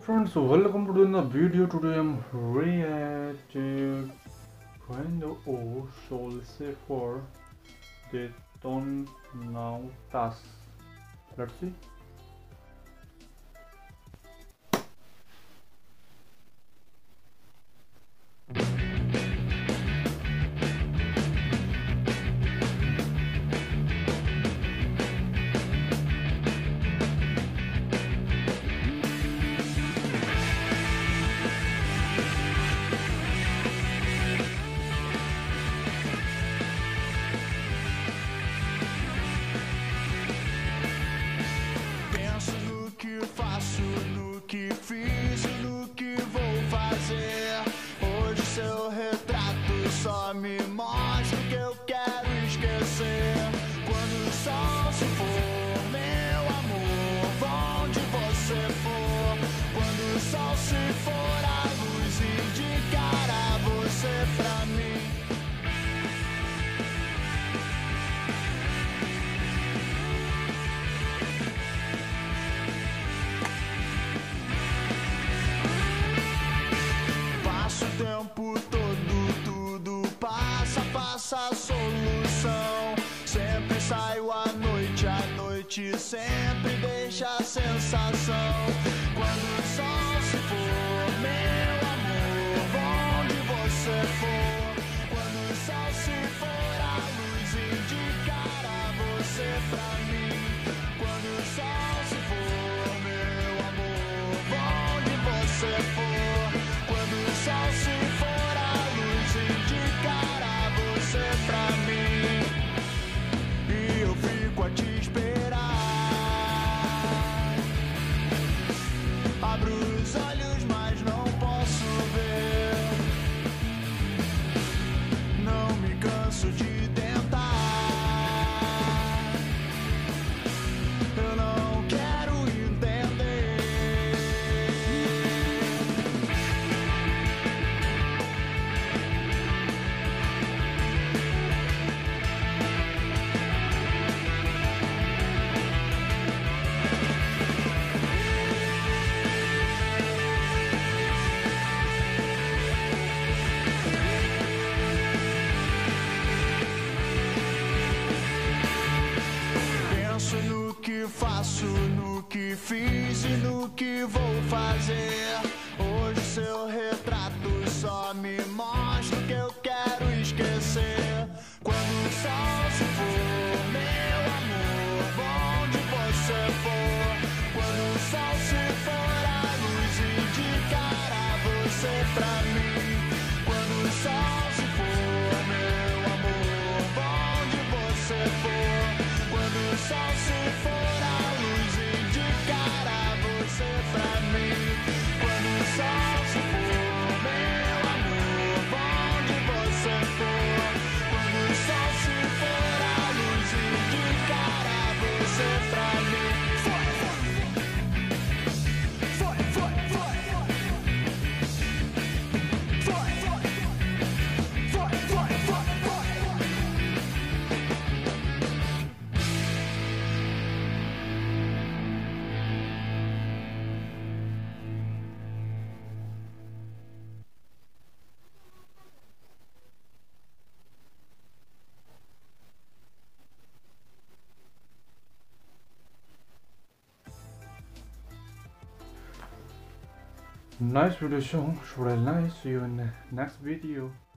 Friends, welcome to the video. Today I'm reacting Quando or Soul say for Detonautas. Let's see. No que fiz e no que vou fazer. Hoje seu retrato só me mostra o que eu quero esquecer. Quando o sol se for, meu amor, onde você for. Quando o sol se for, a luz indicará você pra mim. O tempo todo, tudo passa a solução. Sempre saio à noite sempre deixa a sensação. Quando o sol se for, meu amor, onde você for. Quando o sol se for, a luz indicará você pra mim. Quando o sol se for, meu amor, onde você for. Quando o sol se for, a luz indicará você pra mim. E eu fico a te esperar. Abro os olhos, mas não posso ver. Não me canso de tentar. Eu não quero entender. No que faço, no que fiz e no que vou fazer. Hoje seu retrato só me mostra o que eu quero esquecer. Quando o sol se for, meu amor, onde você for. Quando o sol se for, a luz indicará você pra mim. Quando o sol se for, meu amor, onde você for. Quando o sol se for, a luz indicará você pra mim. Quando o sol se for, meu amor, onde você for. Quando o sol se for, a luz indicará você pra mim. Nice video song, really nice. See you in the next video.